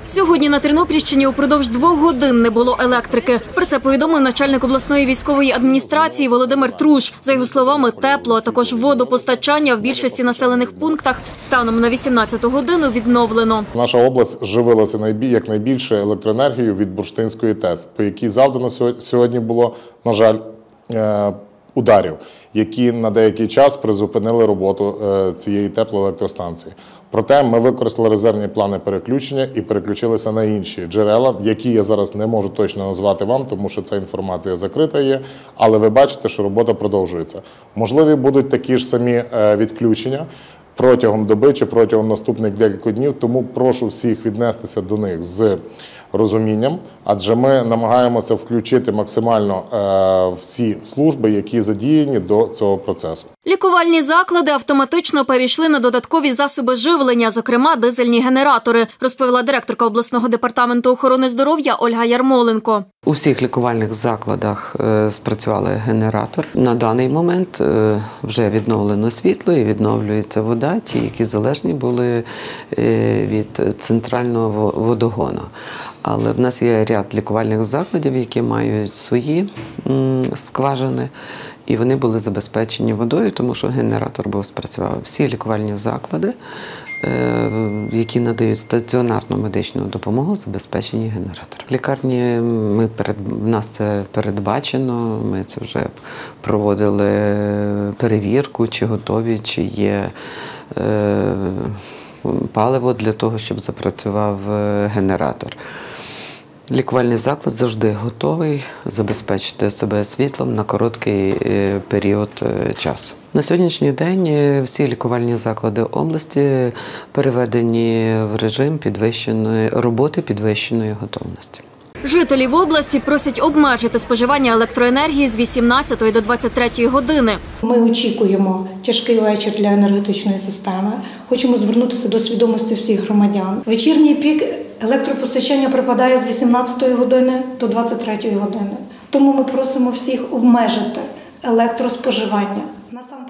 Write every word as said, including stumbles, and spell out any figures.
Сьогодні на Тернопільщині упродовж двох годин не було електрики. Про це повідомив начальник обласної військової адміністрації Володимир Труш. За його словами, тепло, а також водопостачання в більшості населених пунктах станом на вісімнадцяту годину відновлено. Наша область живилася якнайбільше електроенергією від Бурштинської ТЕС, по якій завдано сьогодні було, на жаль, ударів, які на деякий час призупинили роботу цієї теплоелектростанції. Проте ми використали резервні плани переключення і переключилися на інші джерела, які я зараз не можу точно назвати вам, тому що ця інформація закрита є, але ви бачите, що робота продовжується. Можливі будуть такі ж самі відключення протягом доби чи протягом наступних декількох днів, тому прошу всіх віднестися до них з розумінням, адже ми намагаємося включити максимально е, всі служби, які задіяні до цього процесу. Лікувальні заклади автоматично перейшли на додаткові засоби живлення, зокрема дизельні генератори, розповіла директорка обласного департаменту охорони здоров'я Ольга Ярмоленко. У всіх лікувальних закладах спрацювали генератор. На даний момент вже відновлено світло і відновлюється вода, ті, які залежні були від центрального водогону. Але в нас є ряд лікувальних закладів, які мають свої скважини, і вони були забезпечені водою, тому що генератор був спрацював. Всі лікувальні заклади, які надають стаціонарну медичну допомогу, забезпечені генератором. В лікарні ми перед, в нас це передбачено, ми це вже проводили перевірку, чи готові, чи є е, паливо для того, щоб запрацював генератор. Лікувальний заклад завжди готовий забезпечити себе світлом на короткий період часу. На сьогоднішній день всі лікувальні заклади області переведені в режим підвищеної роботи, підвищеної готовності. Жителі в області просять обмежити споживання електроенергії з вісімнадцятої до двадцять третьої години. Ми очікуємо тяжкий вечір для енергетичної системи. Хочемо звернутися до свідомості всіх громадян. Вечірній пік електропостачання припадає з вісімнадцятої години до двадцять третьої години. Тому ми просимо всіх обмежити електроспоживання.